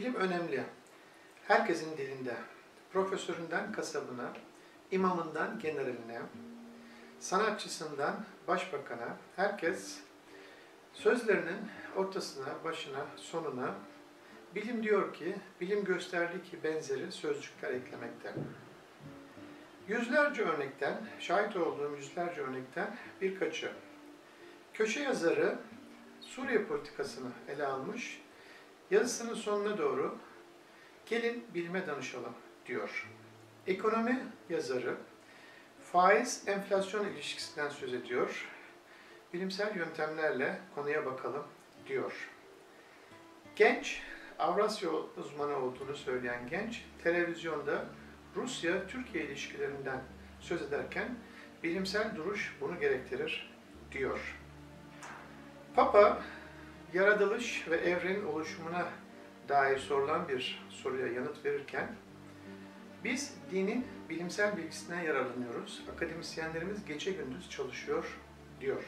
Bilim önemli. Herkesin dilinde. Profesöründen kasabına, imamından generaline, sanatçısından başbakana, herkes sözlerinin ortasına, başına, sonuna bilim diyor ki, bilim gösterdi ki benzeri sözcükler eklemekte. Yüzlerce örnekten, şahit olduğum yüzlerce örnekten birkaçı. Köşe yazarı Suriye politikasını ele almış, yazısının sonuna doğru gelin bilime danışalım diyor. Ekonomi yazarı faiz-enflasyon ilişkisinden söz ediyor. Bilimsel yöntemlerle konuya bakalım diyor. Genç, Avrasya uzmanı olduğunu söyleyen genç, televizyonda Rusya-Türkiye ilişkilerinden söz ederken bilimsel duruş bunu gerektirir diyor. Papa, yaratılış ve evrenin oluşumuna dair sorulan bir soruya yanıt verirken, biz dinin bilimsel bilgisinden yararlanıyoruz, akademisyenlerimiz gece gündüz çalışıyor diyor.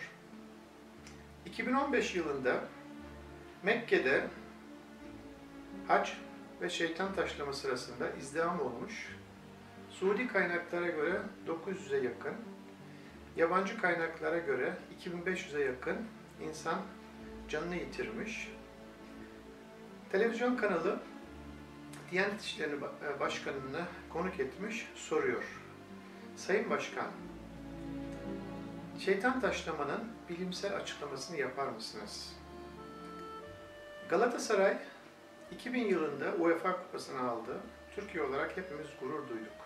2015 yılında Mekke'de hac ve şeytan taşlama sırasında izdiham olmuş, Suudi kaynaklara göre 900'e yakın, yabancı kaynaklara göre 2500'e yakın insan canını yitirmiş. Televizyon kanalı Diyanet İşleri Başkanı'nı konuk etmiş, soruyor. Sayın Başkan, şeytan taşlamanın bilimsel açıklamasını yapar mısınız? Galatasaray 2000 yılında UEFA Kupası'nı aldı. Türkiye olarak hepimiz gurur duyduk.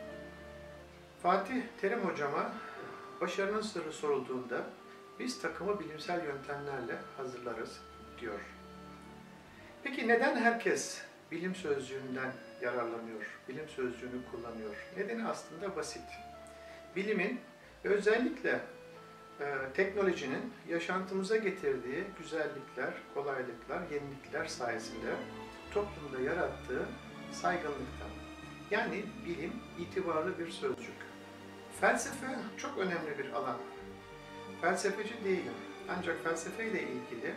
Fatih Terim hocama başarının sırrı sorulduğunda biz takımı bilimsel yöntemlerle hazırlarız diyor. Peki neden herkes bilim sözcüğünden yararlanıyor, bilim sözcüğünü kullanıyor? Nedeni aslında basit. Bilimin ve özellikle teknolojinin yaşantımıza getirdiği güzellikler, kolaylıklar, yenilikler sayesinde toplumda yarattığı saygınlıktan. Yani bilim itibarlı bir sözcük. Felsefe çok önemli bir alan. Felsefeci değilim. Ancak felsefeyle ilgili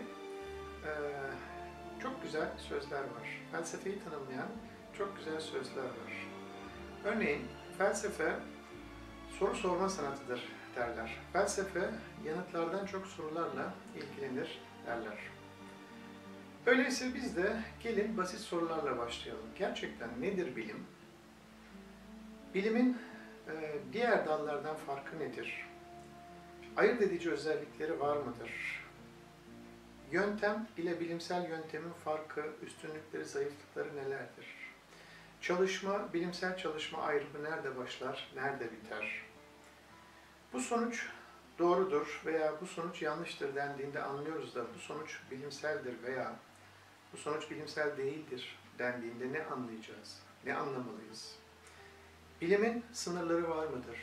çok güzel sözler var. Felsefeyi tanımlayan çok güzel sözler var. Örneğin felsefe soru sorma sanatıdır derler. Felsefe yanıtlardan çok sorularla ilgilenir derler. Öyleyse biz de gelin basit sorularla başlayalım. Gerçekten nedir bilim? Bilimin diğer dallardan farkı nedir? Ayırt edici özellikleri var mıdır? Yöntem ile bilimsel yöntemin farkı, üstünlükleri, zayıflıkları nelerdir? Çalışma, bilimsel çalışma ayrımı nerede başlar, nerede biter? Bu sonuç doğrudur veya bu sonuç yanlıştır dendiğinde anlıyoruz da bu sonuç bilimseldir veya bu sonuç bilimsel değildir dendiğinde ne anlayacağız, ne anlamalıyız? Bilimin sınırları var mıdır?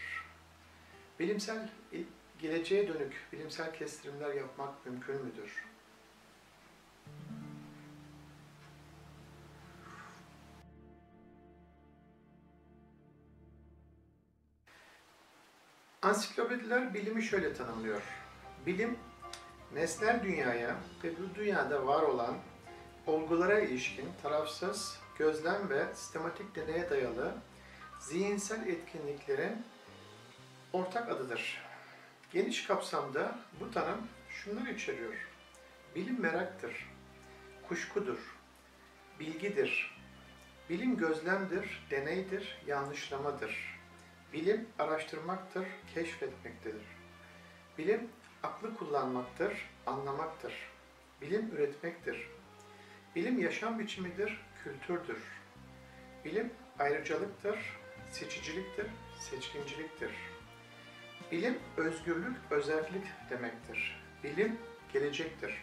Geleceğe dönük bilimsel kestirimler yapmak mümkün müdür? Ansiklopediler bilimi şöyle tanımlıyor. Bilim, nesnel dünyaya ve bu dünyada var olan olgulara ilişkin tarafsız, gözlem ve sistematik deneye dayalı zihinsel etkinliklerin ortak adıdır. Geniş kapsamda bu tanım şunları içeriyor. Bilim meraktır, kuşkudur, bilgidir. Bilim gözlemdir, deneydir, yanlışlamadır. Bilim araştırmaktır, keşfetmektedir. Bilim aklı kullanmaktır, anlamaktır. Bilim üretmektir. Bilim yaşam biçimidir, kültürdür. Bilim ayrıcalıktır, seçiciliktir, seçkinciliktir. Bilim özgürlük, özellik demektir. Bilim gelecektir.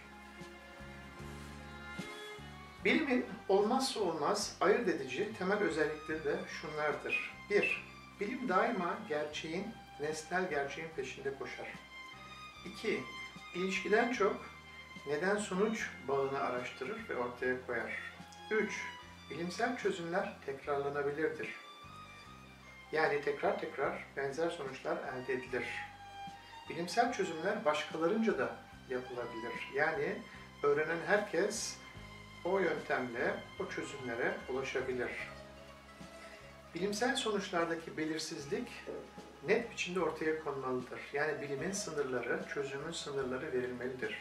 Bilimin olmazsa olmaz ayırt edici temel özellikleri de şunlardır. 1. Bilim daima gerçeğin, nesnel gerçeğin peşinde koşar. 2. İlişkiden çok neden-sonuç bağını araştırır ve ortaya koyar. 3. Bilimsel çözümler tekrarlanabilirdir. Yani tekrar tekrar benzer sonuçlar elde edilir. Bilimsel çözümler başkalarınca da yapılabilir. Yani öğrenen herkes o yöntemle o çözümlere ulaşabilir. Bilimsel sonuçlardaki belirsizlik net biçimde ortaya konmalıdır. Yani bilimin sınırları, çözümün sınırları verilmelidir.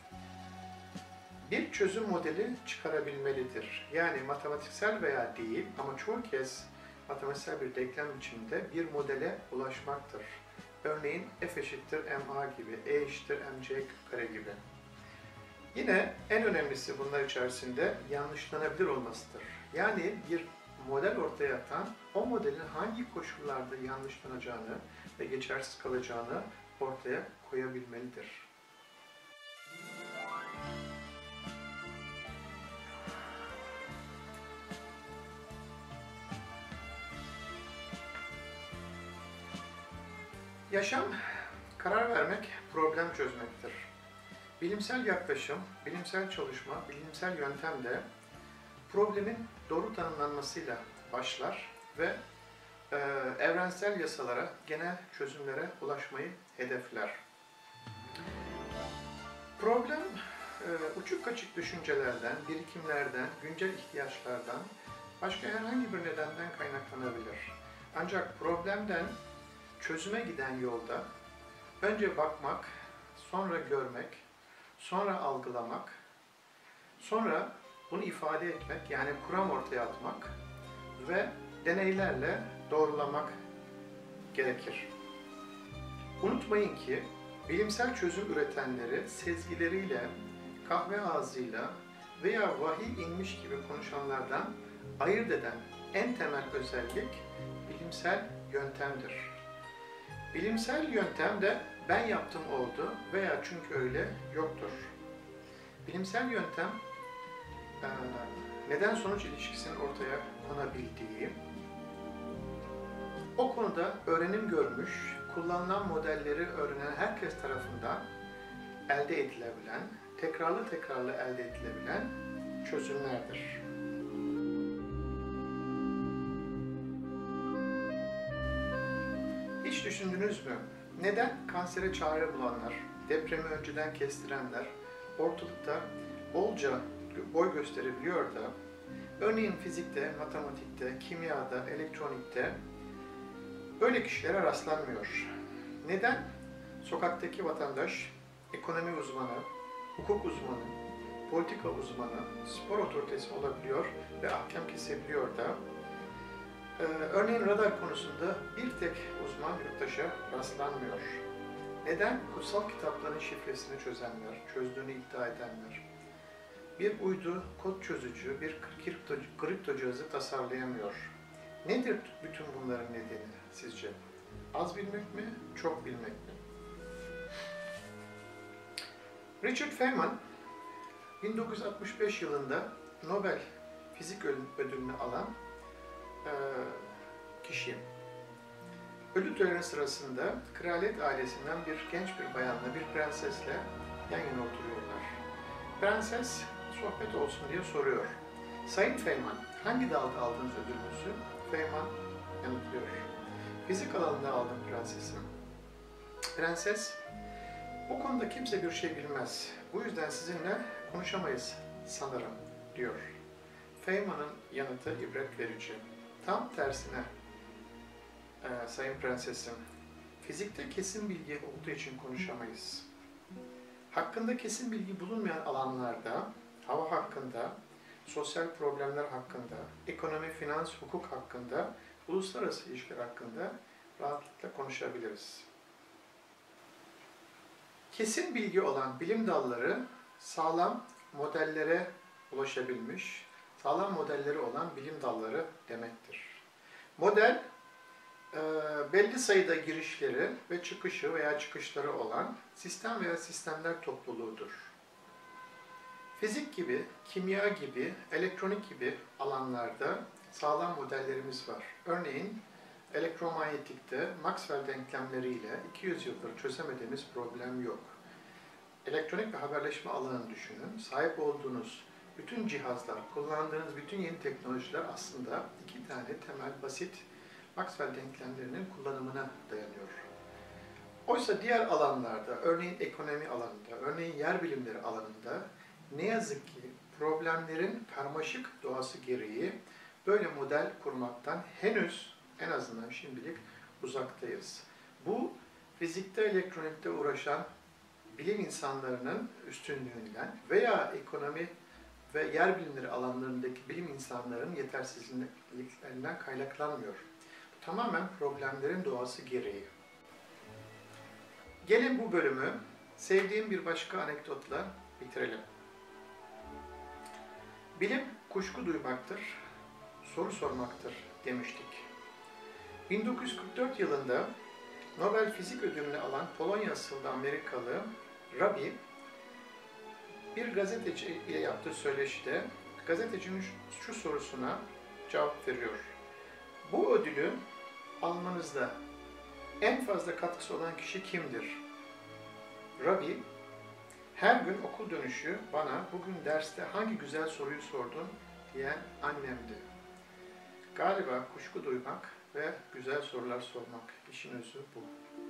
Bir çözüm modeli çıkarabilmelidir. Yani matematiksel veya değil ama çoğu kez matematiksel bir denklem biçiminde bir modele ulaşmaktır. Örneğin f eşittir ma gibi, e eşittir mc kare gibi. Yine en önemlisi bunlar içerisinde yanlışlanabilir olmasıdır. Yani bir model ortaya atan, o modelin hangi koşullarda yanlışlanacağını ve geçersiz kalacağını ortaya koyabilmelidir. Yaşam, karar vermek, problem çözmektir. Bilimsel yaklaşım, bilimsel çalışma, bilimsel yöntemde problemin doğru tanımlanmasıyla başlar ve evrensel yasalara, genel çözümlere ulaşmayı hedefler. Problem, uçuk kaçık düşüncelerden, birikimlerden, güncel ihtiyaçlardan, başka herhangi bir nedenden kaynaklanabilir. Ancak problemden çözüme giden yolda önce bakmak, sonra görmek, sonra algılamak, sonra bunu ifade etmek, yani kuram ortaya atmak ve deneylerle doğrulamak gerekir. Unutmayın ki bilimsel çözüm üretenleri sezgileriyle, kahve ağzıyla veya vahiy inmiş gibi konuşanlardan ayırt eden en temel özellik bilimsel yöntemdir. Bilimsel yöntemde ben yaptım oldu veya çünkü öyle yoktur. Bilimsel yöntem neden-sonuç ilişkisinin ortaya konabildiği, o konuda öğrenim görmüş, kullanılan modelleri öğrenen herkes tarafından elde edilebilen, tekrarlı elde edilebilen çözümlerdir. Hiç düşündünüz mü? Neden kansere çare bulanlar, depremi önceden kestirenler ortalıkta bolca boy gösterebiliyor da, örneğin fizikte, matematikte, kimyada, elektronikte böyle kişilere rastlanmıyor. Neden? Sokaktaki vatandaş, ekonomi uzmanı, hukuk uzmanı, politika uzmanı, spor otoritesi olabiliyor ve ahkam kesebiliyor da, örneğin radar konusunda bir tek uzman yurttaşa rastlanmıyor. Neden? Kutsal kitapların şifresini çözenler, çözdüğünü iddia edenler, bir uydu, kod çözücü, bir kripto cihazı tasarlayamıyor. Nedir bütün bunların nedeni sizce? Az bilmek mi, çok bilmek mi? Richard Feynman, 1965 yılında Nobel Fizik Ödülünü alan kişi. Ödül töreni sırasında kraliyet ailesinden bir genç bir bayanla, bir prensesle yan yana oturuyorlar. Prenses sohbet olsun diye soruyor. Sayın Feynman, hangi dalda aldınız ödülünüzü? Feynman yanıtlıyor. Fizik alanında aldım prensesim. Prenses, bu konuda kimse bir şey bilmez. Bu yüzden sizinle konuşamayız sanırım, diyor. Feynman'ın yanıtı ibret verici. Tam tersine, Sayın Prensesim, fizikte kesin bilgi olduğu için konuşamayız. Hakkında kesin bilgi bulunmayan alanlarda, hava hakkında, sosyal problemler hakkında, ekonomi, finans, hukuk hakkında, uluslararası ilişkiler hakkında rahatlıkla konuşabiliriz. Kesin bilgi olan bilim dalları sağlam modellere ulaşabilmiş, sağlam modelleri olan bilim dalları demektir. Model, belli sayıda girişleri ve çıkışı veya çıkışları olan sistem veya sistemler topluluğudur. Fizik gibi, kimya gibi, elektronik gibi alanlarda sağlam modellerimiz var. Örneğin elektromanyetikte Maxwell denklemleriyle 200 yıldır çözemediğimiz problem yok. Elektronik ve haberleşme alanını düşünün. Sahip olduğunuz bütün cihazlar, kullandığınız bütün yeni teknolojiler aslında iki tane temel, basit Maxwell denklemlerinin kullanımına dayanıyor. Oysa diğer alanlarda, örneğin ekonomi alanında, örneğin yer bilimleri alanında ne yazık ki problemlerin karmaşık doğası gereği böyle model kurmaktan henüz en azından şimdilik uzaktayız. Bu fizikte, elektronikte uğraşan bilim insanlarının üstünlüğünden veya ekonomi ve yer bilimleri alanlarındaki bilim insanlarının yetersizliklerinden kaynaklanmıyor. Bu tamamen problemlerin doğası gereği. Gelin bu bölümü sevdiğim bir başka anekdotla bitirelim. Bilim kuşku duymaktır, soru sormaktır demiştik. 1944 yılında Nobel Fizik Ödülünü alan Polonya asıllı Amerikalı Rabi, bir gazeteci ile yaptığı söyleşide gazetecinin şu sorusuna cevap veriyor. Bu ödülü almanızda en fazla katkısı olan kişi kimdir? Rabi, her gün okul dönüşü bana bugün derste hangi güzel soruyu sordun diyen annemdi. Galiba kuşku duymak ve güzel sorular sormak, işin özü bu.